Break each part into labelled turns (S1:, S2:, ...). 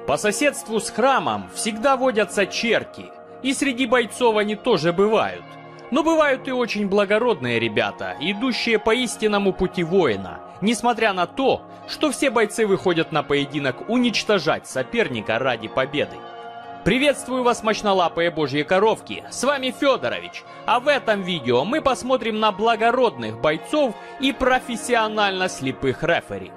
S1: По соседству с храмом всегда водятся черти, и среди бойцов они тоже бывают. Но бывают и очень благородные ребята, идущие по истинному пути воина, несмотря на то, что все бойцы выходят на поединок уничтожать соперника ради победы. Приветствую вас, мощнолапые божьи коровки, с вами Федорович, а в этом видео мы посмотрим на благородных бойцов и профессионально слепых рефери.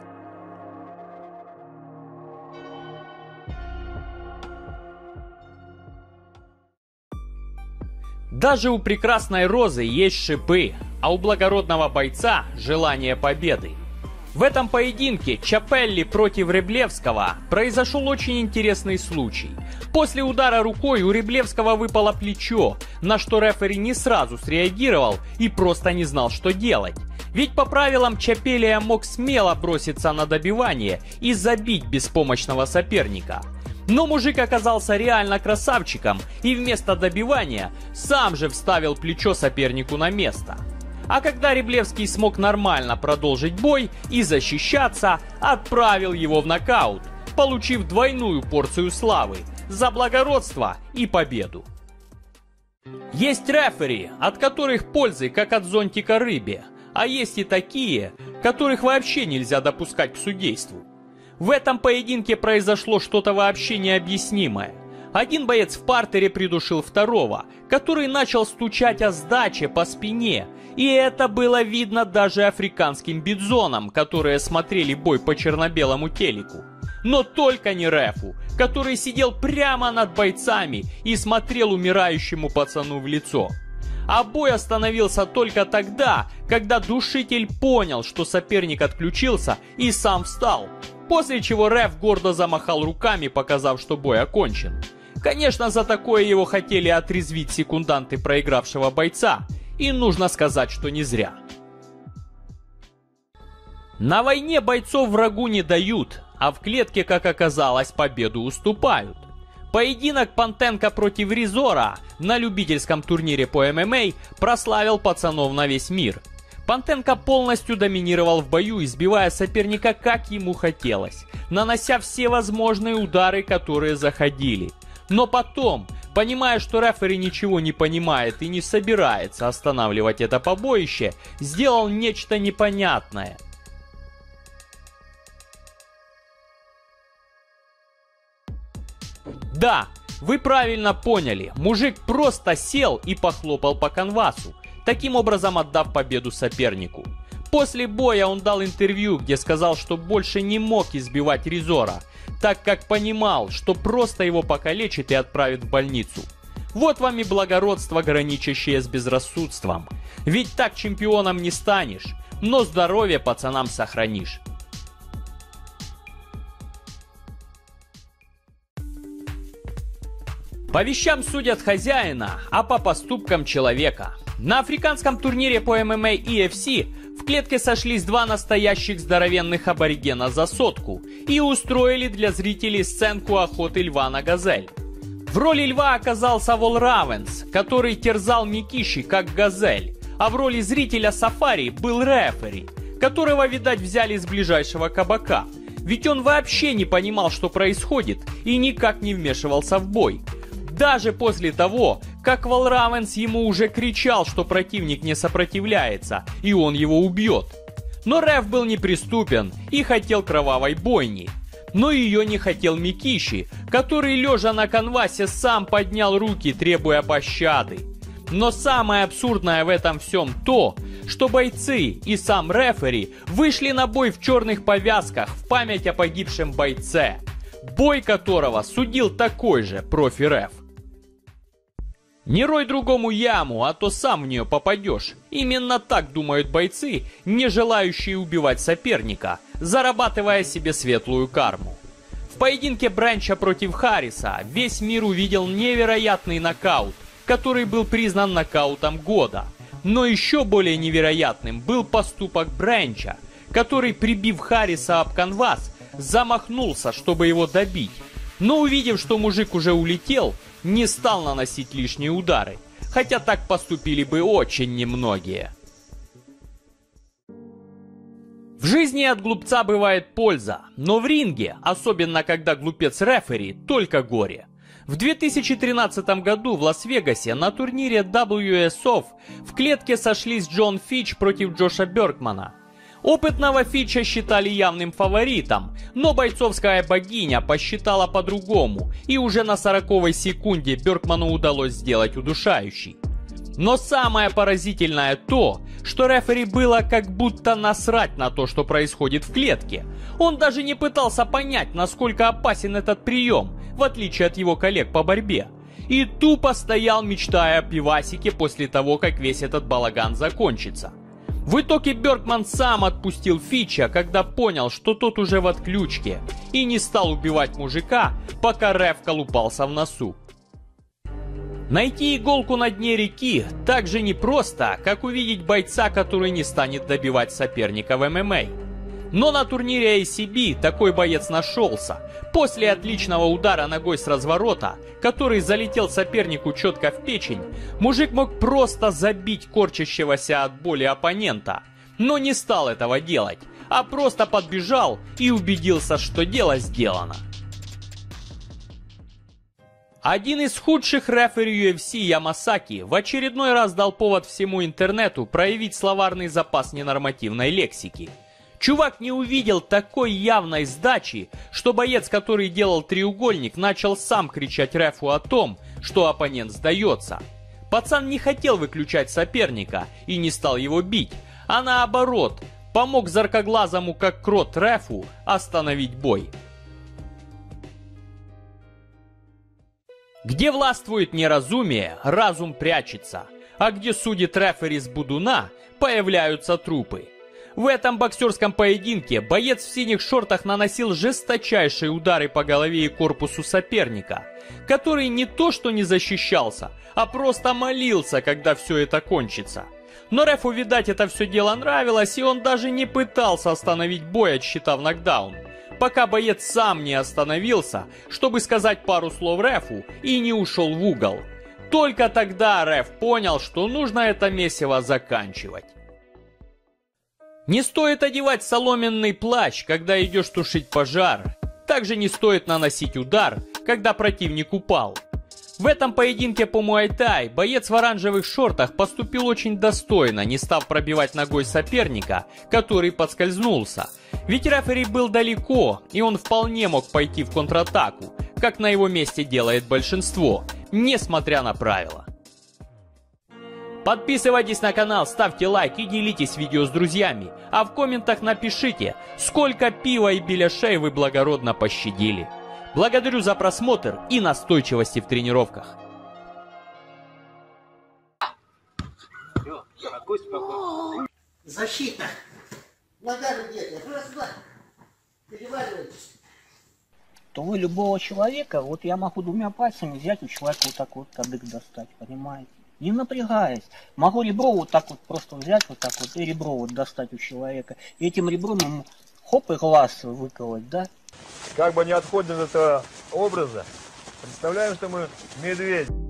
S1: Даже у прекрасной розы есть шипы, а у благородного бойца желание победы. В этом поединке Чапелли против Реблевского произошел очень интересный случай. После удара рукой у Реблевского выпало плечо, на что рефери не сразу среагировал и просто не знал, что делать. Ведь по правилам Чапелли мог смело броситься на добивание и забить беспомощного соперника. Но мужик оказался реально красавчиком и вместо добивания сам же вставил плечо сопернику на место. А когда Реблевский смог нормально продолжить бой и защищаться, отправил его в нокаут, получив двойную порцию славы за благородство и победу. Есть рефери, от которых пользы как от зонтика рыбе, а есть и такие, которых вообще нельзя допускать к судейству. В этом поединке произошло что-то вообще необъяснимое. Один боец в партере придушил второго, который начал стучать о сдаче по спине, и это было видно даже африканским бидзонам, которые смотрели бой по черно-белому телеку. Но только не рефу, который сидел прямо над бойцами и смотрел умирающему пацану в лицо. А бой остановился только тогда, когда душитель понял, что соперник отключился и сам встал, после чего реф гордо замахал руками, показав, что бой окончен. Конечно, за такое его хотели отрезвить секунданты проигравшего бойца, и нужно сказать, что не зря. На войне бойцов врагу не дают, а в клетке, как оказалось, победу уступают. Поединок Пантенко против Ризора на любительском турнире по ММА прославил пацанов на весь мир. Пантенко полностью доминировал в бою, избивая соперника как ему хотелось, нанося все возможные удары, которые заходили. Но потом, понимая, что рефери ничего не понимает и не собирается останавливать это побоище, сделал нечто непонятное. Да, вы правильно поняли, мужик просто сел и похлопал по канвасу, таким образом отдав победу сопернику. После боя он дал интервью, где сказал, что больше не мог избивать Ризора, так как понимал, что просто его покалечит и отправит в больницу. Вот вам и благородство, граничащее с безрассудством. Ведь так чемпионом не станешь, но здоровье пацанам сохранишь. По вещам судят хозяина, а по поступкам человека. На африканском турнире по ММА EFC в клетке сошлись два настоящих здоровенных аборигена за сотку и устроили для зрителей сценку охоты льва на газель. В роли льва оказался Вол Равенс, который терзал Микиши как газель, а в роли зрителя сафари был рефери, которого, видать, взяли с ближайшего кабака, ведь он вообще не понимал, что происходит, и никак не вмешивался в бой. Даже после того, как Вол Равенс ему уже кричал, что противник не сопротивляется, и он его убьет. Но реф был неприступен и хотел кровавой бойни. Но ее не хотел Микиши, который, лежа на канвасе, сам поднял руки, требуя пощады. Но самое абсурдное в этом всем то, что бойцы и сам рефери вышли на бой в черных повязках в память о погибшем бойце, бой которого судил такой же профи-реф. Не рой другому яму, а то сам в нее попадешь. Именно так думают бойцы, не желающие убивать соперника, зарабатывая себе светлую карму. В поединке Бренча против Харриса весь мир увидел невероятный нокаут, который был признан нокаутом года. Но еще более невероятным был поступок Бренча, который, прибив Харриса об канвас, замахнулся, чтобы его добить. Но увидев, что мужик уже улетел, не стал наносить лишние удары, хотя так поступили бы очень немногие. В жизни от глупца бывает польза, но в ринге, особенно когда глупец рефери, только горе. В 2013 году в Лас-Вегасе на турнире WSOF в клетке сошлись Джон Фич против Джоша Бёркмана. Опытного Фича считали явным фаворитом, но бойцовская богиня посчитала по-другому, и уже на 40-й секунде Бёркману удалось сделать удушающий. Но самое поразительное то, что рефери было как будто насрать на то, что происходит в клетке. Он даже не пытался понять, насколько опасен этот прием, в отличие от его коллег по борьбе. И тупо стоял, мечтая о пивасике после того, как весь этот балаган закончится. В итоге Бёркман сам отпустил Фича, когда понял, что тот уже в отключке, и не стал убивать мужика, пока реф колупался в носу. Найти иголку на дне реки так же непросто, как увидеть бойца, который не станет добивать соперника в ММА. Но на турнире ACB такой боец нашелся. После отличного удара ногой с разворота, который залетел сопернику четко в печень, мужик мог просто забить корчащегося от боли оппонента. Но не стал этого делать, а просто подбежал и убедился, что дело сделано. Один из худших рефери UFC Ямасаки в очередной раз дал повод всему интернету проявить словарный запас ненормативной лексики. Чувак не увидел такой явной сдачи, что боец, который делал треугольник, начал сам кричать рефу о том, что оппонент сдается. Пацан не хотел выключать соперника и не стал его бить, а наоборот, помог заркоглазому как крот рефу остановить бой. Где властвует неразумие, разум прячется, а где судит рефери с будуна, появляются трупы. В этом боксерском поединке боец в синих шортах наносил жесточайшие удары по голове и корпусу соперника, который не то что не защищался, а просто молился, когда все это кончится. Но рефу, видать, это все дело нравилось, и он даже не пытался остановить бой, отсчитав нокдаун, пока боец сам не остановился, чтобы сказать пару слов рефу и не ушел в угол. Только тогда реф понял, что нужно это месиво заканчивать. Не стоит одевать соломенный плащ, когда идешь тушить пожар. Также не стоит наносить удар, когда противник упал. В этом поединке по муай-тай боец в оранжевых шортах поступил очень достойно, не став пробивать ногой соперника, который подскользнулся. Ведь рефери был далеко, и он вполне мог пойти в контратаку, как на его месте делает большинство, несмотря на правила. Подписывайтесь на канал, ставьте лайк и делитесь видео с друзьями, а в комментах напишите, сколько пива и беляшей вы благородно пощадили. Благодарю за просмотр и настойчивости в тренировках.
S2: Защита. Нога где-то. Раз-два. Переваливайтесь.
S3: То вы любого человека, вот я могу двумя пальцами взять у человека вот так вот кадык достать, понимаете? Не напрягаясь. Могу ребро вот так вот просто взять вот так вот и ребро вот достать у человека. И этим ребром ему хоп и глаз выколоть, да?
S4: Как бы не отходим от этого образа, представляем, что мы медведь.